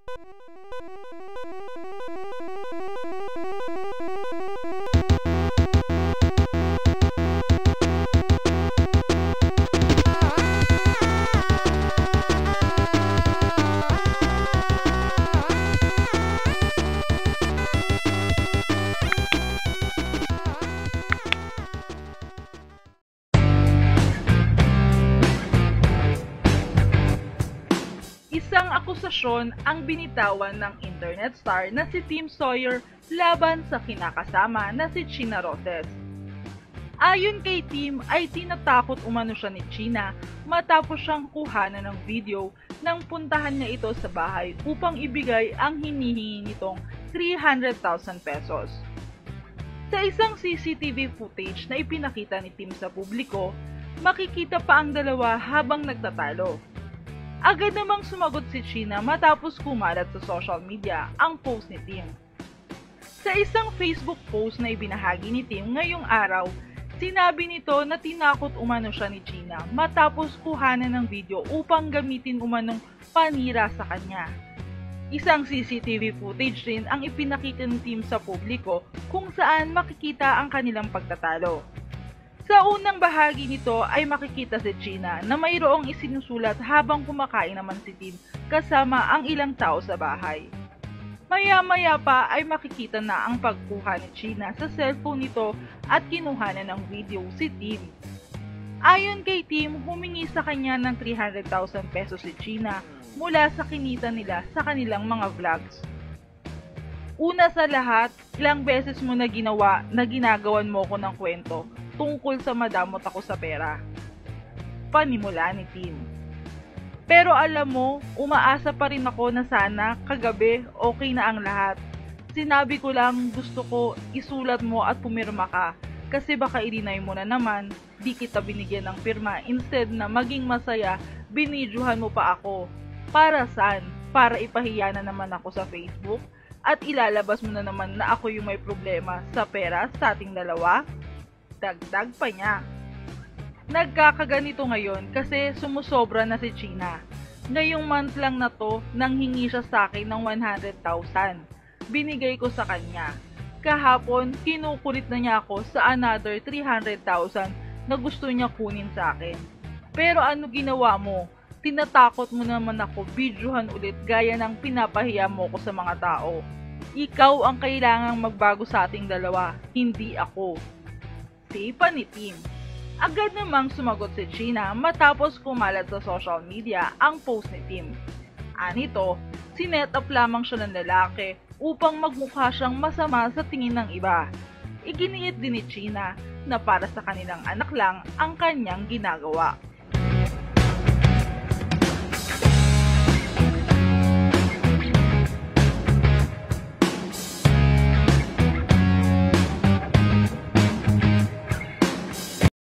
Isang akusasyon ang binitawan ng internet star na si Tim Sawyer laban sa kinakasama na si China Roses. Ayon kay Tim ay tinatakot umano siya ni China matapos siyang kuhanan ng video nang puntahan niya ito sa bahay upang ibigay ang hinihingi nitong 300,000 pesos. Sa isang CCTV footage na ipinakita ni Tim sa publiko, makikita pa ang dalawa habang nagtatalo. Agad namang sumagot si China matapos kumalat sa social media ang post ni Tim. Sa isang Facebook post na ibinahagi ni Tim ngayong araw, sinabi nito na tinakot umano siya ni China matapos kuhanan ng video upang gamitin umanong panira sa kanya. Isang CCTV footage rin ang ipinakita ni Tim sa publiko kung saan makikita ang kanilang pagtatalo. Sa unang bahagi nito ay makikita si China na mayroong isinusulat habang kumakain naman si Tim kasama ang ilang tao sa bahay. Maya-maya pa ay makikita na ang pagkuha ni China sa cellphone nito at kinuha na ng video si Tim. Ayon kay Tim, humingi sa kanya ng 300,000 pesos si China mula sa kinita nila sa kanilang mga vlogs. Una sa lahat, ilang beses mo na ginagawan mo ko ng kwento tungkol sa madamot ako sa pera. Panimula ni Tim. Pero alam mo, umaasa pa rin ako na sana kagabi okay na ang lahat. Sinabi ko lang gusto ko isulat mo at pumirma ka kasi baka i-deny mo na naman, di kita binigyan ng pirma instead na maging masaya, binidyohan mo pa ako. Para saan? Para ipahiya na naman ako sa Facebook at ilalabas mo na naman na ako yung may problema sa pera sa ating dalawa? Dagdag pa niya. Nagkakaganito ngayon kasi sumusobra na si China. Ngayong month lang na to, nanghingi siya sa akin ng 100,000. Binigay ko sa kanya. Kahapon, kinukulit na niya ako sa another 300,000 na gusto niya kunin sa akin. Pero ano ginawa mo? Tinatakot mo naman ako videohan ulit gaya ng pinapahiya mo ko sa mga tao. Ikaw ang kailangang magbago sa ating dalawa, hindi ako. Sipa ni Tim. Agad namang sumagot si China matapos kumalat sa social media ang post ni Tim. Anito, sinet up lamang siya ng lalaki upang magmukha siyang masama sa tingin ng iba. Iginiit din ni China na para sa kanilang anak lang ang kanyang ginagawa.